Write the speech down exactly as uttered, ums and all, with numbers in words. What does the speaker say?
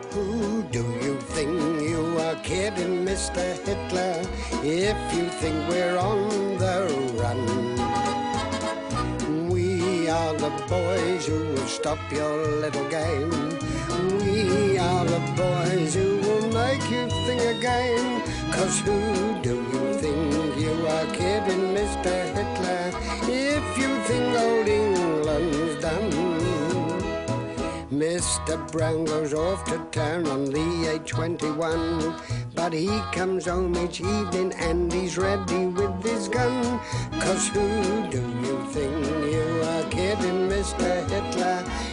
Who do you think you are kidding, Mister Hitler, if you think we're on the run? We are the boys who will stop your little game. We are the boys who will make you think again. 'Cause who do you think you are kidding, Mister Hitler, if you think old England's done? Mister Brown goes off to town on the A twenty-one, but he comes home each evening and he's ready with his gun. 'Cause who do you think you are kidding, Mister Hitler,